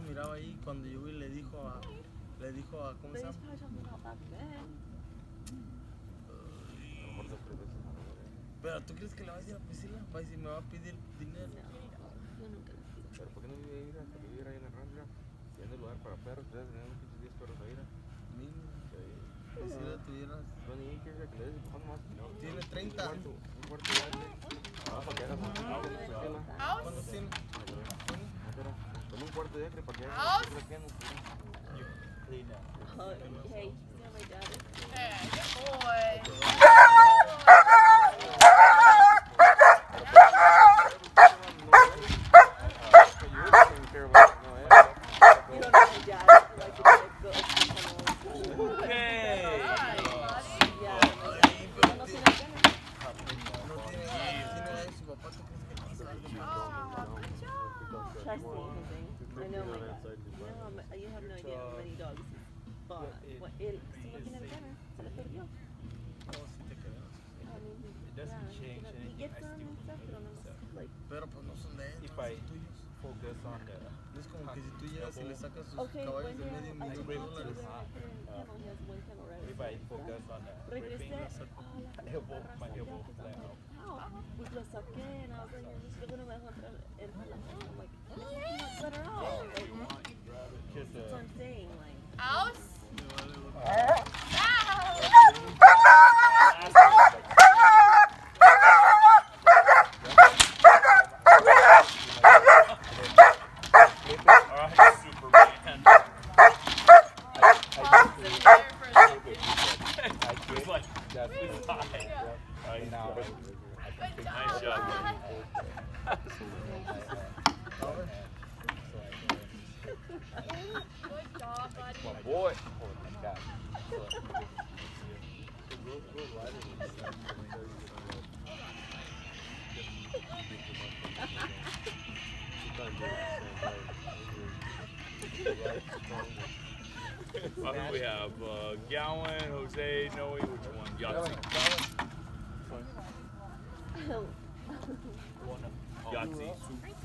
lo miraba ahí cuando yo vi le dijo a ¿cómo se llama? Pero ¿tú crees que le va a decir a Priscila? Va a decir, me va a pedir dinero. No, yo nunca les pido. Pero ¿por qué no vive ahí? Hasta que viviera ahí en la rancha. Tiene lugar para perros, ustedes tenían unos 10 perros ahí. Si la tuvieras. No, ni que le des empujón más. Tiene 30. Un cuarto de aire. Para que hagas un ¿Cuántos tiene? Con un cuarto de acre para que hagas un pequeño. Hey, you know my dad is. Hey, good boy. Trust me, I know my dad. You have no idea how many dogs he's bought. Él, si no tiene el dinero, se le perdió. It doesn't change He anything. gets I them still and stuff, pero no like. Pero pues no son de él, If son I tuyos. focus on the No es como que si tú llegas y le sacas sus Okay, caballos when de medio I millón took de him to dólares. the kennel, he has one kennel, right? if I focus on the Regresé, ripping, la elbow, perra my salió, elbow que flat estaba out. out. Pues lo saqué, and I was like, luego no me dejó entrar en la casa. I'm like, let her out. Like, Just that's what I'm saying, like. House? Alright, Superman. I was like, that's his eye. Right now. Good Nice job. job. Good job, buddy. My boy. Oh my God. We have Gowan, Jose, Noe, which one? Yahtzee. Yahtzee.